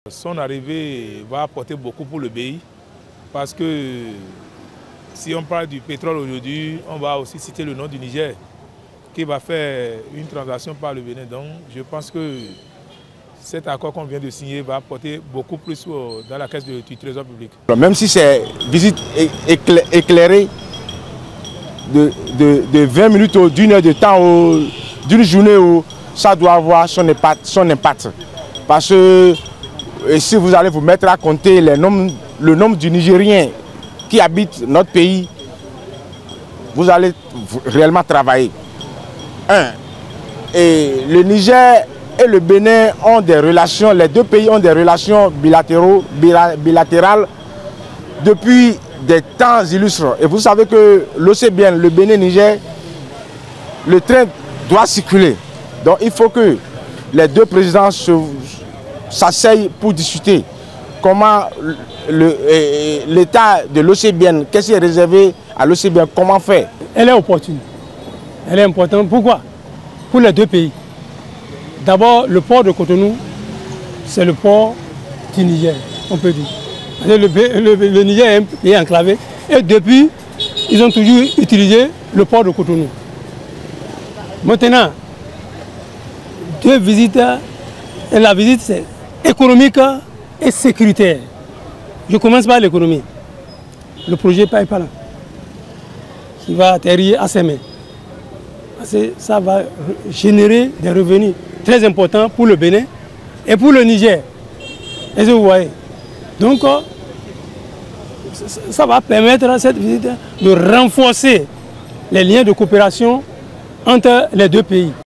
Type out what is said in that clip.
Son arrivée va apporter beaucoup pour le pays parce que si on parle du pétrole aujourd'hui, on va aussi citer le nom du Niger qui va faire une transaction par le Bénin. Donc je pense que cet accord qu'on vient de signer va apporter beaucoup plus dans la caisse du Trésor public. Même si c'est visite éclairée de 20 minutes ou d'une heure de temps ou d'une journée, où ça doit avoir son impact. Parce que si vous allez vous mettre à compter le nombre de Nigériens qui habitent notre pays, vous allez réellement travailler. Et le Niger et le Bénin ont des relations, les deux pays ont des relations bilatérales depuis des temps illustres. Et vous savez que l'OCBN, le Bénin-Niger, le train doit circuler. Donc il faut que les deux présidents s'asseyent pour discuter comment l'état de l'OCBN, qu'est-ce qui est réservé à l'OCBN, comment faire. Elle est opportune, elle est importante. Pourquoi? Pour les deux pays. D'abord, le port de Cotonou, c'est le port du Niger, on peut dire. Le Niger est un pays enclavé et depuis, ils ont toujours utilisé le port de Cotonou. Maintenant, deux visites, et la visite c'est économique et sécuritaire. Je commence par l'économie. Le projet Paipala, qui va atterrir à Sémé. Ça va générer des revenus très importants pour le Bénin et pour le Niger. Est-ce que vous voyez? Donc, ça va permettre à cette visite de renforcer les liens de coopération entre les deux pays.